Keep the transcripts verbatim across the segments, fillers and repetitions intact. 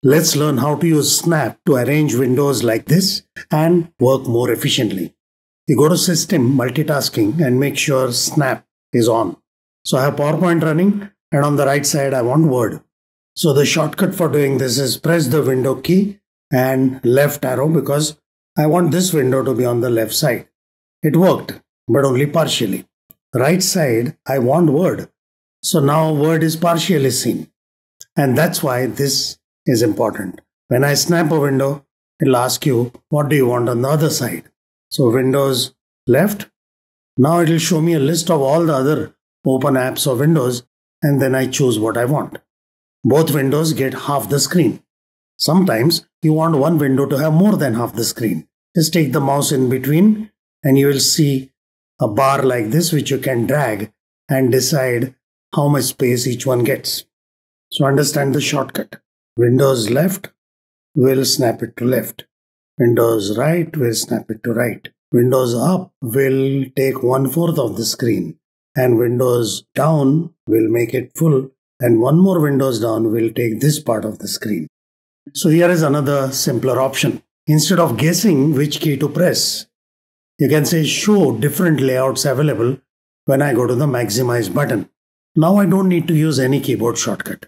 Let's learn how to use Snap to arrange windows like this and work more efficiently. You go to System, Multitasking and make sure Snap is on. So I have PowerPoint running and on the right side I want Word. So the shortcut for doing this is press the window key and left arrow because I want this window to be on the left side. It worked, but only partially. Right side, I want Word. So now Word is partially seen. And that's why this is important. When I snap a window, it'll ask you, what do you want on the other side? So Windows left. Now it'll show me a list of all the other open apps or windows, and then I choose what I want. Both windows get half the screen. Sometimes you want one window to have more than half the screen. Just take the mouse in between and you will see a bar like this which you can drag and decide how much space each one gets. So understand the shortcut. Windows left will snap it to left. Windows right will snap it to right. Windows up will take one fourth of the screen. And Windows down will make it full. And one more Windows down will take this part of the screen. So here is another simpler option. Instead of guessing which key to press, you can say show different layouts available when I go to the maximize button. Now I don't need to use any keyboard shortcut.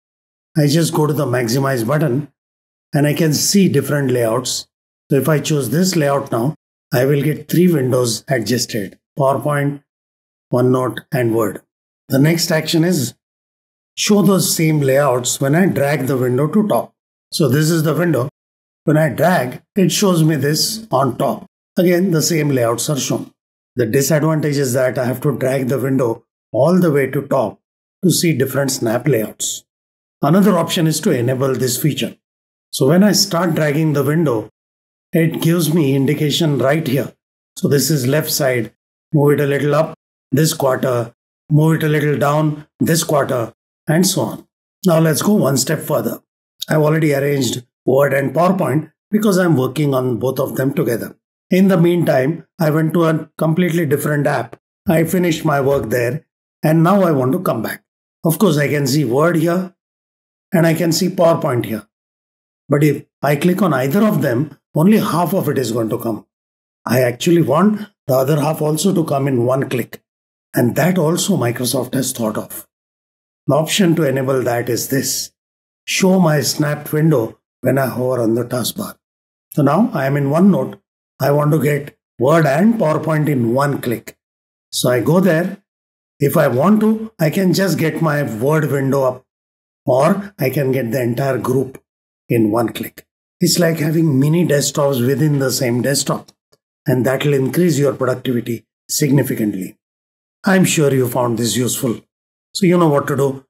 I just go to the maximize button and I can see different layouts. So if I choose this layout now, I will get three windows adjusted: PowerPoint, OneNote and Word. The next action is show those same layouts when I drag the window to top. So this is the window. When I drag, it shows me this on top. Again, the same layouts are shown. The disadvantage is that I have to drag the window all the way to top to see different snap layouts. Another option is to enable this feature. So when I start dragging the window, it gives me indication right here. So this is left side, move it a little up, this quarter, move it a little down, this quarter, and so on. Now let's go one step further. I've already arranged Word and PowerPoint because I'm working on both of them together. In the meantime, I went to a completely different app. I finished my work there and now I want to come back. Of course, I can see Word here and I can see PowerPoint here. But if I click on either of them, only half of it is going to come. I actually want the other half also to come in one click. And that also Microsoft has thought of. The option to enable that is this: show my snapped window when I hover on the taskbar. So now I am in OneNote. I want to get Word and PowerPoint in one click. So I go there. If I want to, I can just get my Word window up, or I can get the entire group in one click. It's like having mini desktops within the same desktop, and that will increase your productivity significantly. I'm sure you found this useful. So you know what to do.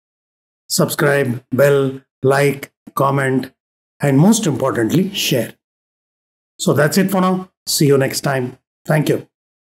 Subscribe, bell, like, comment, and most importantly, share. So that's it for now. See you next time. Thank you.